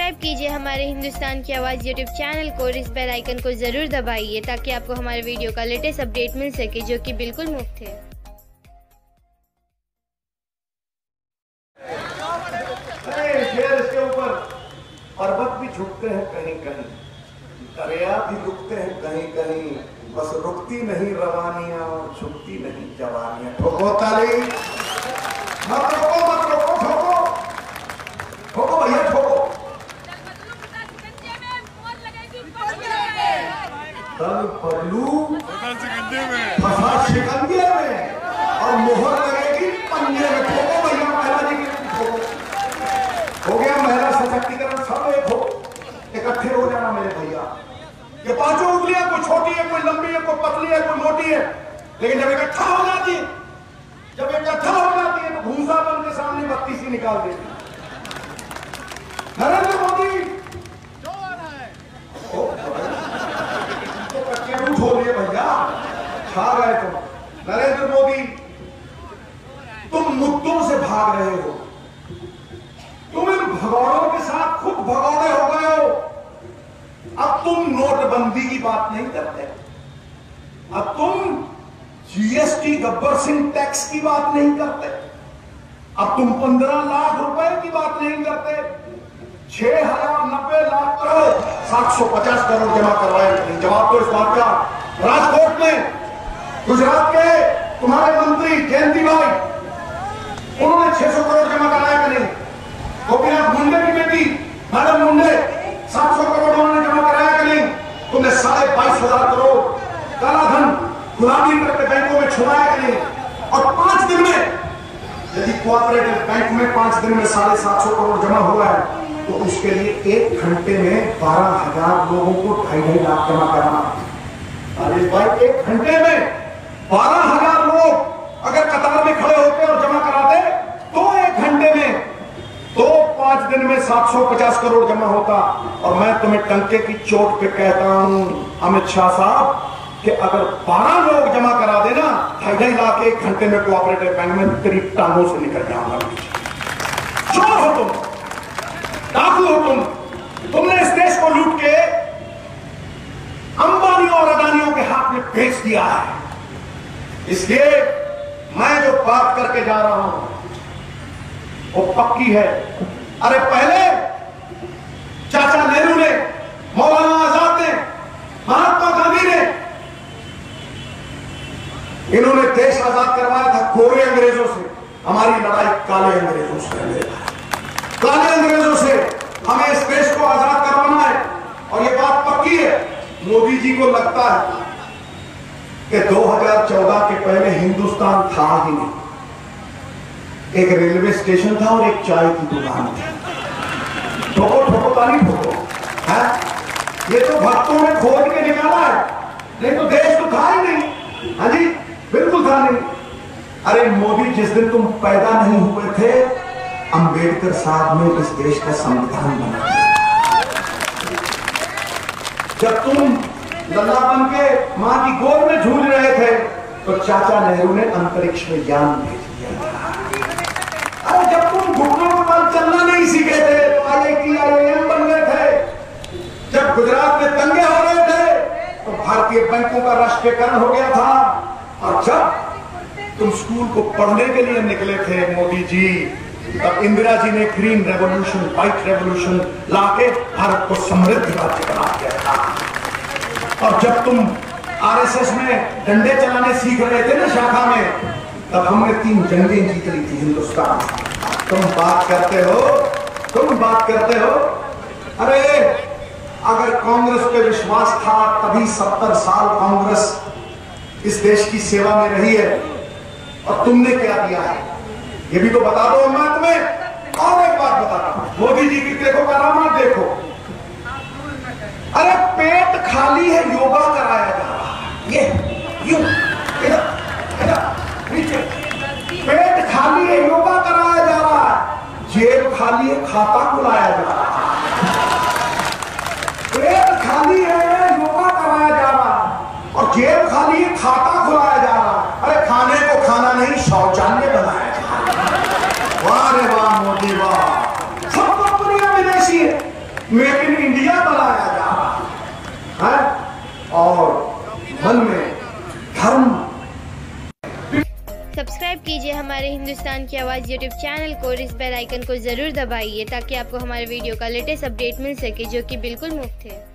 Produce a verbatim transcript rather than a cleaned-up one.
Subscribe कीजिए हमारे हिंदुस्तान की आवाज़ यूट्यूब चैनल को और इस बेल आइकन को ज़रूर दबाइए ताकि आपको हमारे वीडियो का लेटेस्ट अपडेट मिल सके, जो कि बिल्कुल मुफ्त है। इसके ऊपर पर्वत भी झुकते हैं कहीं कहीं, दरिया भी रुकते हैं कहीं कहीं, बस रुकती नहीं रवानियां और झुकती नहीं जवानियां। ठोको ताली, मत रोको मत रोको, ठोको ठोको भैया ठोको। तल पल्लू फंसा शिकंजे में और मोहर लगेगी पंजे में। ठोको भैया, महिला जी की ठोको। हो गया महिला सशक्तिकरण, सब एक हो, इकट्ठे हो जाना मेरे भैया। ये पांचों उंगलियां कोई छोटी है, कोई लंबी है, कोई पतली है, कोई मोटी है, लेकिन जब इकट्ठा हो जाती है, जब इकट्ठा हो जाती है तो भूसा बन के सामने बत्ती सी निकाल देती है। नरेंद्र मोदी जो आ रहा है तो कच्चे रूठ हो रही है भैया, खा गए तुम। नरेंद्र मोदी, तुम मुद्दों से भाग रहे हो, तुम इन भगौड़ों के साथ खुद भगौड़े हो गए हो। अब तुम नोटबंदी की बात नहीं करते, अब तुम जीएसटी गब्बर सिंह टैक्स की बात नहीं करते, अब तुम पंद्रह लाख रुपए की बात नहीं करते, छह हजार नब्बे लाख करोड़ सात सौ पचास करोड़ जमा करवाए नहीं। जवाब तो इस बात का, राजकोट में गुजरात के तुम्हारे मंत्री जयंती भाई, उन्होंने छह सौ करोड़ जमा कराया कि नहीं? गोपीनाथ मुंडे की बेटी मैडम मुंडे सात सौ करोड़ उन्होंने जमा कराया कि नहीं? तुमने साढ़े बाईस हजार करोड़ काला धन गुलामी करके बैंकों में छुड़ाया कि नहीं? और पांच दिन में, यदि कोऑपरेटिव बैंक में पांच दिन में साढ़े सात सौ करोड़ जमा हुआ है तो उसके लिए एक घंटे में बारह हजार लोगों को ढाई ढाई लाख जमा कराना। अरे भाई, एक घंटे में बारह हजार लोग अगर कतार में खड़े होते और जमा कराते तो एक घंटे में, तो पांच दिन में सात सौ पचास करोड़ जमा होता। और मैं तुम्हें टंके की चोट पे कहता हूं अमित शाह साहब कि अगर बारह लोग जमा करा देना ढाई ढाई लाख एक घंटे में कोऑपरेटिव बैंक में, तेरी टांगों से निकल जाऊंगा। चोर हो तुम, डाकू हो तुम, तुमने इस देश को लूट के अंबानी और अदानियों के हाथ में बेच दिया है। इसलिए मैं जो बात करके जा रहा हूं वो पक्की है। अरे पहले चाचा नेहरू ने, मौलाना आजाद ने, महात्मा गांधी ने, इन्होंने देश आजाद करवाया था गोरे अंग्रेजों से। हमारी लड़ाई काले अंग्रेजों से, काले अंग्रेजों से हमें इस देश को आजाद करवाना है। और ये बात पक्की है, मोदी जी को लगता है कि दो हज़ार चौदह के पहले हिंदुस्तान था ही नहीं। एक रेलवे स्टेशन था और एक चाय की दुकान थी। ठोको ठोको ताली ठोको है, ये तो भक्तों ने खोज के निकाला है, नहीं तो देश तो था ही नहीं। हाँ जी, बिल्कुल था नहीं। अरे मोदी, जिस दिन तुम पैदा नहीं हुए थे, अंबेडकर साहब ने इस देश का संविधान बना दिया। जब तुम लल्ला बन के मां की गोद में झूल रहे थे तो चाचा नेहरू ने अंतरिक्ष में यान भेज दिया। अरे जब तुम घुटनों के बल चलना नहीं सीखे थे तो आई I T I I am बन गए थे। जब गुजरात में दंगे हो रहे थे तो भारतीय बैंकों का राष्ट्रीयकरण हो गया था। और जब तुम स्कूल को पढ़ने के लिए निकले थे मोदी जी, तब इंदिरा जी ने ग्रीन रेवोल्यूशन, व्हाइट रेवोल्यूशन लाके भारत को समृद्ध राज्य बना दिया था। और जब तुम आरएसएस में डंडे चलाने सीख रहे थे ना शाखा में, तब हमने तीन जंगें जीत ली थी हिंदुस्तान। तुम बात करते हो, तुम बात करते हो। अरे अगर कांग्रेस पे विश्वास था तभी सत्तर साल कांग्रेस इस देश की सेवा में रही है। और तुमने क्या दिया है ये भी तो बता दो मैं तुम्हें। और एक बात बताता हूं, मोदी जी की देखो करामात देखो। अरे पेट खाली है, योगा कराया जा रहा है। ये यूं इधर इधर नीचे, पेट खाली है, योगा कराया जा रहा है। जेब खाली है, खाता खुलाया जा रहा है। पेट खाली है, योगा कराया जा रहा है, और जेब खाली है, खाता खुलाया जा रहा है। अरे खाने को खाना नहीं, शौचालय बनाया जा रहा है। वाह रे वाह मोदी वाह, सब कंपनियां विदेशी है। मेक इन इंडिया बनाया जा रहा है और मन में धर्म। सब्सक्राइब कीजिए हमारे हिंदुस्तान की आवाज़ यूट्यूब चैनल को और इस बेल आइकन को ज़रूर दबाइए ताकि आपको हमारे वीडियो का लेटेस्ट अपडेट मिल सके जो कि बिल्कुल मुफ्त है।